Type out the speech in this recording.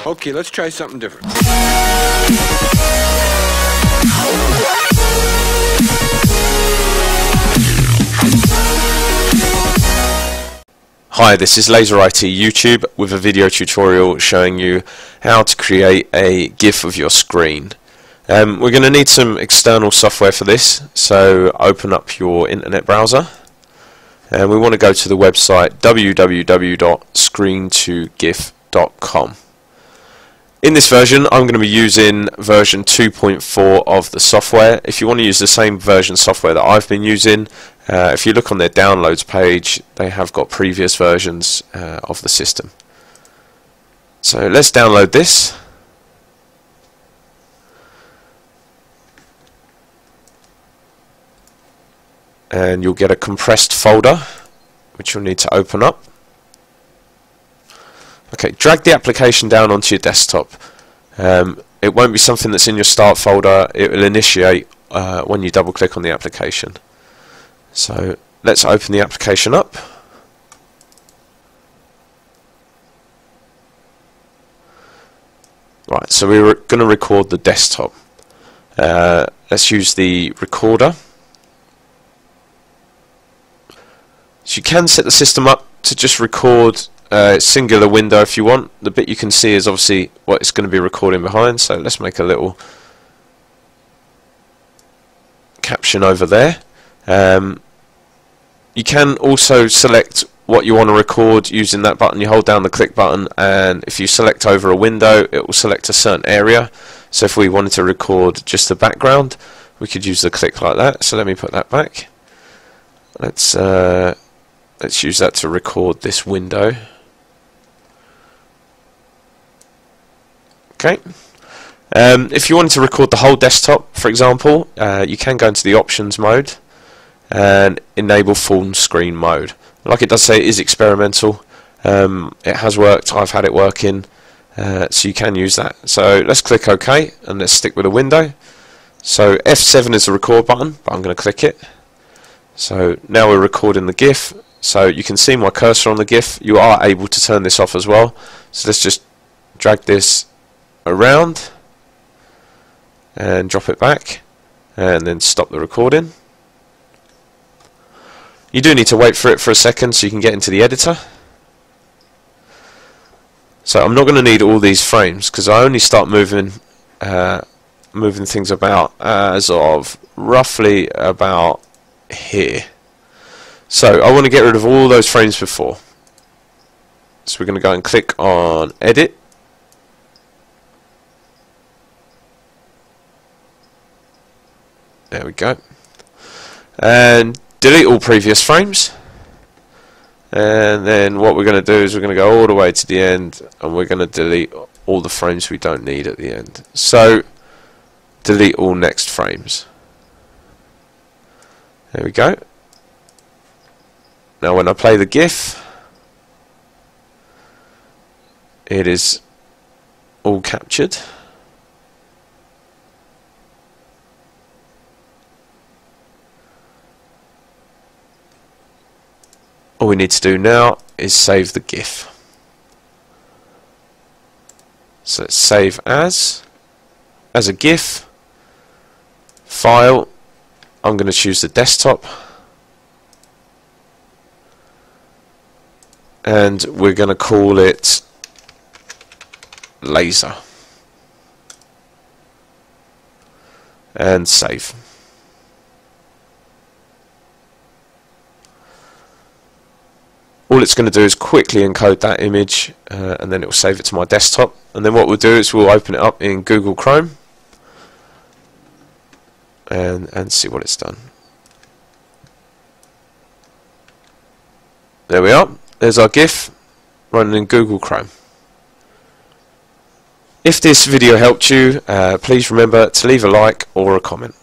Okay, let's try something different. Hi, this is Laser IT YouTube with a video tutorial showing you how to create a GIF of your screen. We're going to need some external software for this, so open up your internet browser and we want to go to the website www.screen2gif.com. In this version I'm going to be using version 2.4 of the software. If you want to use the same version software that I've been using, if you look on their downloads page, they have got previous versions of the system. So let's download this. And you'll get a compressed folder which you'll need to open up. Okay, drag the application down onto your desktop. It won't be something that's in your start folder, it will initiate when you double click on the application. So let's open the application up. Right, so we're going to record the desktop. Let's use the recorder. So you can set the system up to just record a singular window if you want. The bit you can see is obviously what it's going to be recording behind, so let's make a little caption over there. You can also select what you want to record using that button. You hold down the click button, and if you select over a window it will select a certain area. So if we wanted to record just the background, we could use the click like that. So let me put that back. Let's use that to record this window. Okay. If you wanted to record the whole desktop, for example, you can go into the options mode and enable full screen mode. Like it does say, it is experimental. It has worked. I've had it working, so you can use that. So let's click OK and let's stick with a window. So F7 is the record button, but I'm going to click it. So now we're recording the GIF. So you can see my cursor on the GIF. You are able to turn this off as well. So let's just drag this around and drop it back and then stop the recording. You do need to wait for it for a second so you can get into the editor. So I'm not going to need all these frames because I only start moving things about as of roughly about here. So I want to get rid of all those frames before. So we're going to go and click on Edit. There we go. And delete all previous frames. And then what we're going to do is we're going to go all the way to the end and we're going to delete all the frames we don't need at the end. So delete all next frames. There we go. Now when I play the GIF, it is all captured. All we need to do now is save the GIF. So let's save as a GIF, file. I'm going to choose the desktop. And we're going to call it laser and save. All it's going to do is quickly encode that image and then it will save it to my desktop, and then what we'll do is we'll open it up in Google Chrome and see what it's done. There we are. There's our GIF running in Google Chrome. If this video helped you, please remember to leave a like or a comment.